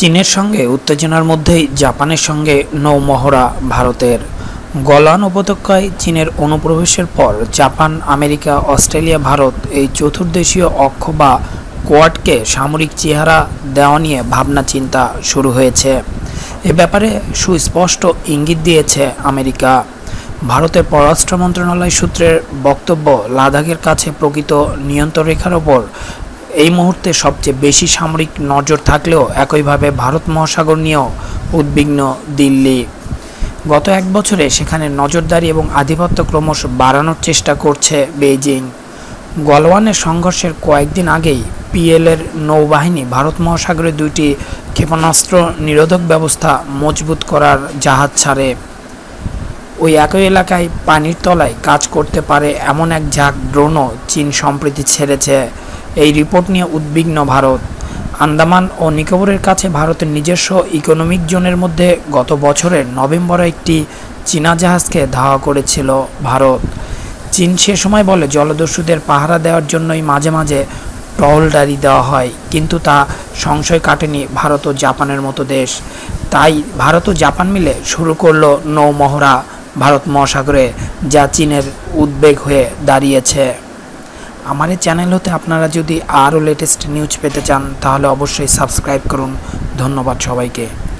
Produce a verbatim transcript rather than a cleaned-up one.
চীনের সঙ্গে উত্তেজনার মধ্যেই জাপানের সঙ্গে নৌমহড়া ভারতের। গলওয়ান উপত্যকায় চীনের অনুপ্রবেশের পর জাপান, আমেরিকা, অস্ট্রেলিয়া, ভারত এই চতুর্দেশীয় অক্ষ বা কোয়াডকে সামরিক চেহারা দেওয়া নিয়ে ভাবনা চিন্তা শুরু হয়েছে। এ ব্যাপারে সুস্পষ্ট ইঙ্গিত দিয়েছে আমেরিকা। ভারতের পররাষ্ট্র মন্ত্রণালয় সূত্রের বক্তব্য, লাদাখের কাছে প্রকৃত নিয়ন্ত্রণ রেখার ওপর এই মুহূর্তে সবচেয়ে বেশি সামরিক নজর থাকলেও একইভাবে ভারত মহাসাগর নিয়েও উদ্বিগ্ন দিল্লি। গত এক বছরে সেখানে নজরদারি এবং আধিপত্য ক্রমশ বাড়ানোর চেষ্টা করছে বেইজিং। গলওয়ানের সংঘর্ষের কয়েকদিন আগেই পিএলের নৌবাহিনী ভারত মহাসাগরে দুইটি ক্ষেপণাস্ত্র নিরোধক ব্যবস্থা মজবুত করার জাহাজ ছাড়ে। ওই একই এলাকায় পানির তলায় কাজ করতে পারে এমন এক ঝাঁক ড্রোনও চীন সম্প্রতি ছেড়েছে। এই রিপোর্ট নিয়ে উদ্বিগ্ন ভারত। আন্দামান ও নিকোবরের কাছে ভারতের নিজস্ব ইকোনমিক জোনের মধ্যে গত বছরের নভেম্বরে একটি চীনা জাহাজকে ধাওয়া করেছিল ভারত। চীন সে সময় বলে জলদস্যুদের পাহারা দেওয়ার জন্যই মাঝে মাঝে টহলদারি দেওয়া হয়, কিন্তু তা সংশয় কাটেনি ভারত ও জাপানের মতো দেশ। তাই ভারত ও জাপান মিলে শুরু করলো নৌমহড়া ভারত মহাসাগরে, যা চীনের উদ্বেগ হয়ে দাঁড়িয়েছে। আমার এই চ্যানেল হতে আপনারা যদি আরও লেটেস্ট নিউজ পেতে চান তাহলে অবশ্যই সাবস্ক্রাইব করুন। ধন্যবাদ সবাইকে।